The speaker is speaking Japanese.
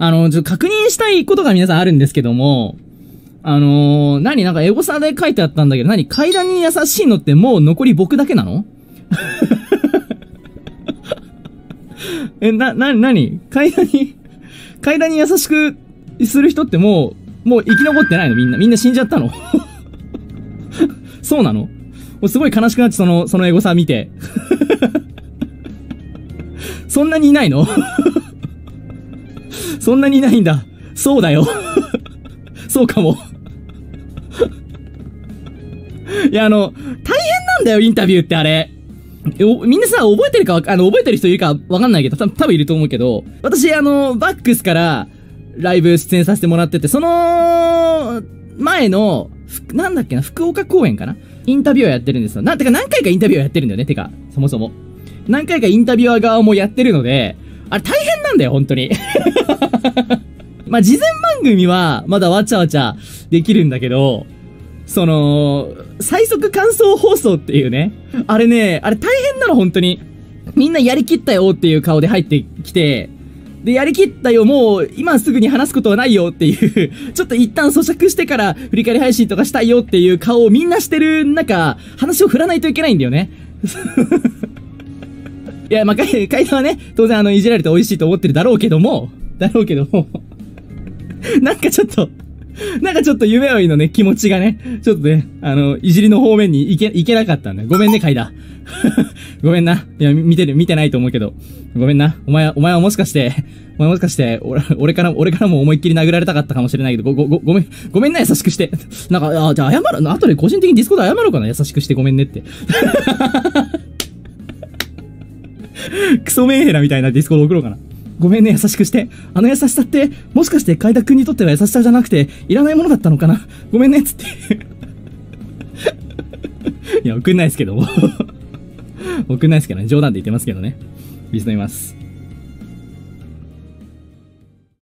ちょっと確認したいことが皆さんあるんですけども、なんかエゴサで書いてあったんだけど、階段に優しいのってもう残り僕だけなの階段に優しくする人ってもう生き残ってないの？みんな死んじゃったの？そうなの？もうすごい悲しくなってそのエゴサ見て。そんなにいないの？そんなにいないんだ。そうだよ。そうかも。いや、大変なんだよ、インタビューってあれ。みんなさ、覚えてる人いるかわかんないけど、多分いると思うけど、私、バックスからライブ出演させてもらってて、その、前の、なんだっけな、福岡公演かな？インタビュアーやってるんですよ。何回かインタビュアーやってるんだよね、そもそも。何回かインタビュアー側もやってるので、あれ大変なんだよ、本当に。まあ、事前番組は、まだわちゃわちゃできるんだけど、最速感想放送っていうね。あれ大変なの、本当に。みんなやりきったよっていう顔で入ってきて、で、やりきったよ、もう、今すぐに話すことはないよっていう、ちょっと一旦咀嚼してから振り返り配信とかしたいよっていう顔をみんなしてる中、話を振らないといけないんだよね。いや、まあ、階段はね、当然いじられて美味しいと思ってるだろうけども、なんかちょっと夢追いのね、気持ちがね、ちょっとね、いじりの方面に行けなかったんだよ。ごめんね、階段。ごめんな。いや、見てないと思うけど。ごめんな。お前はもしかして、俺からも思いっきり殴られたかったかもしれないけど、ごめんな、優しくして。なんか、じゃあ謝る、後で個人的にディスコード謝ろうかな、優しくしてごめんねって。クソメンヘラみたいなディスコード送ろうかな。ごめんね、優しくして。優しさって、もしかして海田くんにとっては優しさじゃなくて、いらないものだったのかな？ごめんね、つって。いや、送んないですけども。送んないですけどね。冗談で言ってますけどね。リスナーいます。